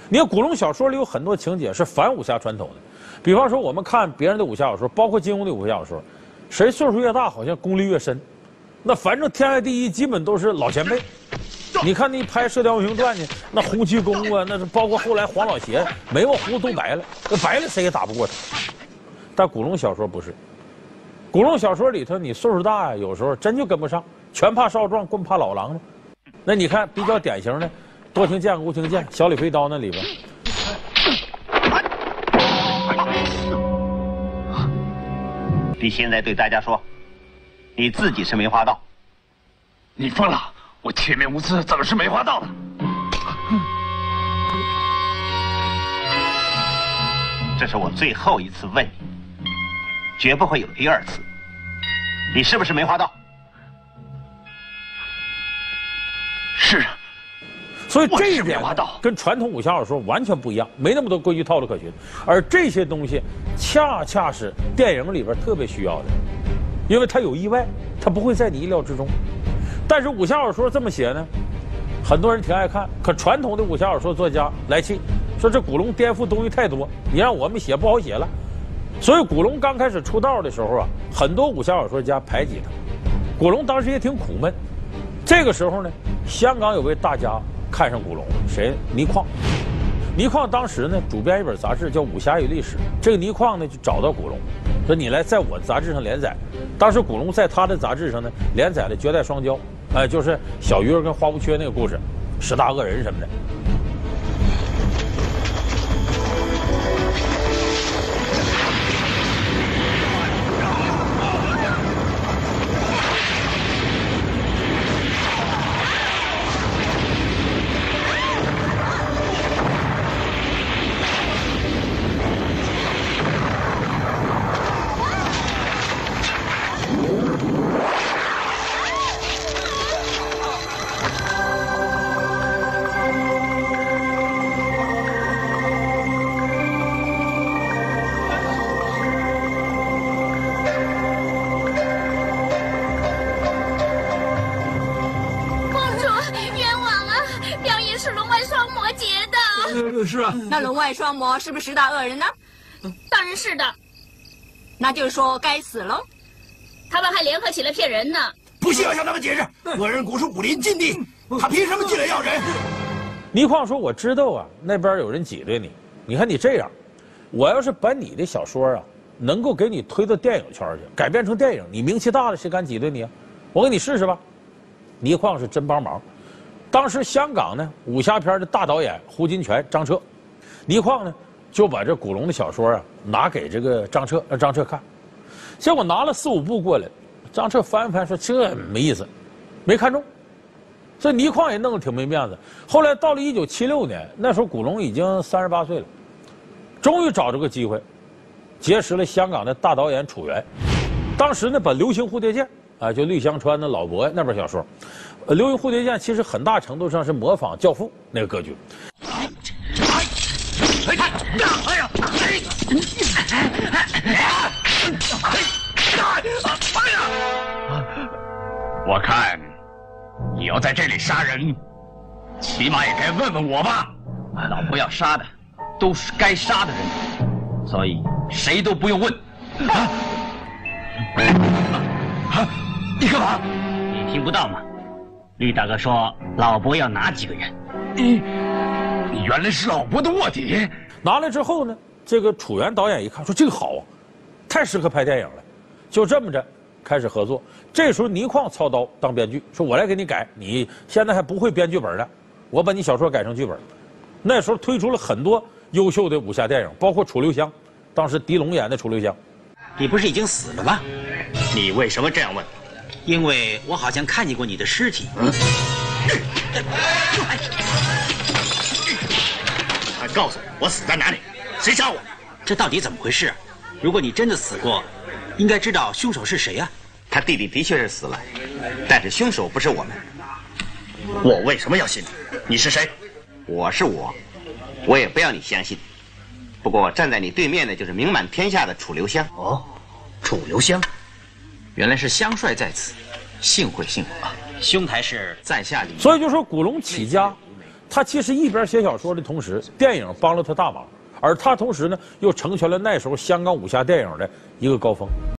你看古龙小说里有很多情节是反武侠传统的，比方说我们看别人的武侠小说，包括金庸的武侠小说，谁岁数越大，好像功力越深。那反正天下第一，基本都是老前辈。你看那拍《射雕英雄传》呢，那洪七公啊，那是包括后来黄老邪，眉毛胡子都白了，那白了谁也打不过他。但古龙小说不是，古龙小说里头你岁数大呀，有时候真就跟不上，拳怕少壮，棍怕老狼嘛。那你看比较典型的，多听见无听见，小李飞刀那里边。 你现在对大家说，你自己是梅花道。 你疯了！我铁面无私，怎么是梅花道呢？ 这是我最后一次问你，绝不会有第二次。你是不是梅花道？ 是。 所以这一点跟传统武侠小说完全不一样，没那么多规矩套路可循。而这些东西恰恰是电影里边特别需要的，因为它有意外，它不会在你意料之中。但是武侠小说这么写呢，很多人挺爱看。可传统的武侠小说作家来气，说这古龙颠覆东西太多，你让我们写不好写了。所以古龙刚开始出道的时候啊，很多武侠小说家排挤他。古龙当时也挺苦闷。这个时候呢，香港有位大家看上古龙了，谁？倪匡。倪匡当时呢主编一本杂志叫《武侠与历史》，这个倪匡呢就找到古龙，说你来在我杂志上连载。当时古龙在他的杂志上呢连载了《绝代双骄》，就是小鱼儿跟花无缺那个故事，10大恶人什么的。 是啊， 那龙外双魔是不是10大恶人呢？ 当然是的。 那就是说该死喽。 他们还联合起来骗人呢。 不需要向他们解释，恶人谷是武林禁地，他凭什么进来要人？ 倪匡说：“我知道啊，那边有人挤兑你。你看你这样，我要是把你的小说啊，能够给你推到电影圈去，改编成电影，你名气大了，谁敢挤兑你啊？我给你试试吧。”倪匡是真帮忙。当时香港呢武侠片的大导演胡金铨、张彻，倪匡呢就把这古龙的小说啊拿给这个张彻，让张彻看。结果拿了4、5部过来，张彻翻一翻说这没意思，没看中。所以倪匡也弄得挺没面子。后来到了1976年，那时候古龙已经38岁了，终于找着个机会，结识了香港的大导演楚原。当时呢把《流星蝴蝶剑》就绿香川的老伯那本小说，《流星蝴蝶剑》其实很大程度上是模仿《教父》那个格局。 我看你要在这里杀人，起码也该问问我吧。 老伯要杀的都是该杀的人，所以谁都不用问。 你干嘛？ 你听不到吗？绿大哥说老伯要拿几个人。 你原来是老伯的卧底。 拿来之后呢，这个楚原导演一看说这个好啊，太适合拍电影了，就这么着开始合作。这时候倪匡操刀当编剧，说我来给你改，你现在还不会编剧本呢，我把你小说改成剧本。那时候推出了很多优秀的武侠电影，包括楚留香，当时狄龙演的楚留香。 你不是已经死了吗？ 你为什么这样问？ 因为我好像看见过你的尸体。 快告诉我死在哪里？谁杀我？ 这到底怎么回事啊？如果你真的死过，应该知道凶手是谁啊？ 他弟弟的确是死了，但是凶手不是我们。我为什么要信你？你是谁？我是我，我也不要你相信。不过站在你对面的就是名满天下的楚留香。 哦，楚留香，原来是香帅在此，幸会幸会。兄台是在下礼。 所以就说古龙起家， 他其实一边写小说的同时，电影帮了他大忙，而他同时呢又成全了那时候香港武侠电影的一个高峰。